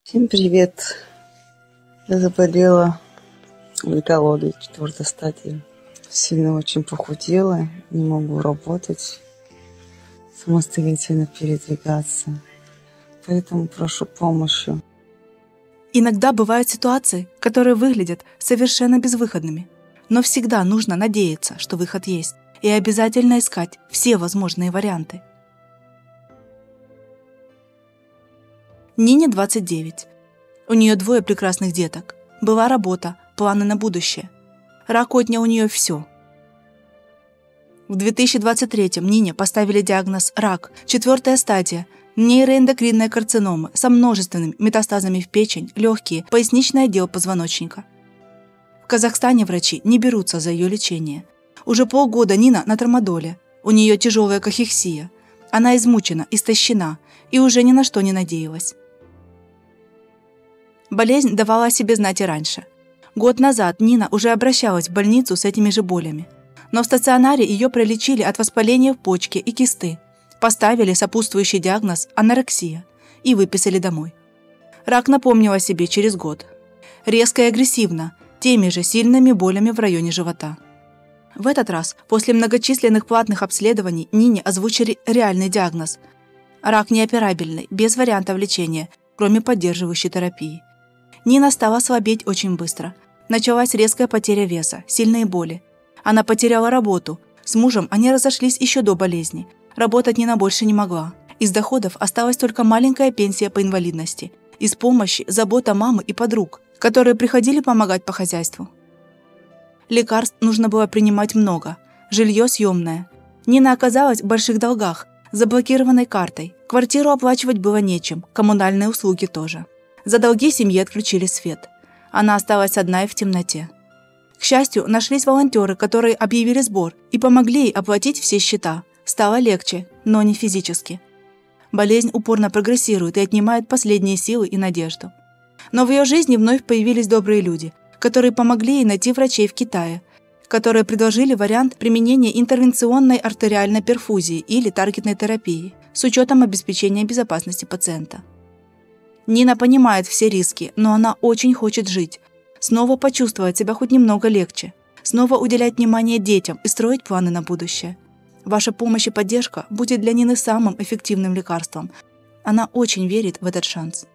Всем привет! Я заболела онкологией 4-й стадии. Сильно очень похудела, не могу работать, самостоятельно передвигаться. Поэтому прошу помощи. Иногда бывают ситуации, которые выглядят совершенно безвыходными, но всегда нужно надеяться, что выход есть, и обязательно искать все возможные варианты. Нине 29. У нее 2 прекрасных деток. Была работа, планы на будущее. Рак отнял у нее все. В 2023-м Нине поставили диагноз «рак», 4-я стадия, нейроэндокринная карцинома со множественными метастазами в печень, легкие, поясничный отдел позвоночника. В Казахстане врачи не берутся за ее лечение. Уже полгода Нина на трамадоле. У нее тяжелая кахексия. Она измучена, истощена и уже ни на что не надеялась. Болезнь давала о себе знать и раньше. Год назад Нина уже обращалась в больницу с этими же болями. Но в стационаре ее пролечили от воспаления в почке и кисты, поставили сопутствующий диагноз анорексия и выписали домой. Рак напомнил о себе через год. Резко и агрессивно, теми же сильными болями в районе живота. В этот раз, после многочисленных платных обследований, Нине озвучили реальный диагноз – рак неоперабельный, без вариантов лечения, кроме поддерживающей терапии. Нина стала слабеть очень быстро. Началась резкая потеря веса, сильные боли. Она потеряла работу. С мужем они разошлись еще до болезни. Работать Нина больше не могла. Из доходов осталась только маленькая пенсия по инвалидности. Из помощи забота мамы и подруг, которые приходили помогать по хозяйству. Лекарств нужно было принимать много. Жилье съемное. Нина оказалась в больших долгах, заблокированной картой. Квартиру оплачивать было нечем, коммунальные услуги тоже. За долги семье отключили свет. Она осталась одна и в темноте. К счастью, нашлись волонтеры, которые объявили сбор и помогли ей оплатить все счета. Стало легче, но не физически. Болезнь упорно прогрессирует и отнимает последние силы и надежду. Но в ее жизни вновь появились добрые люди, которые помогли ей найти врачей в Китае, которые предложили вариант применения интервенционной артериальной перфузии или таргетной терапии с учетом обеспечения безопасности пациента. Нина понимает все риски, но она очень хочет жить, снова почувствовать себя хоть немного легче, снова уделять внимание детям и строить планы на будущее. Ваша помощь и поддержка будет для Нины самым эффективным лекарством. Она очень верит в этот шанс.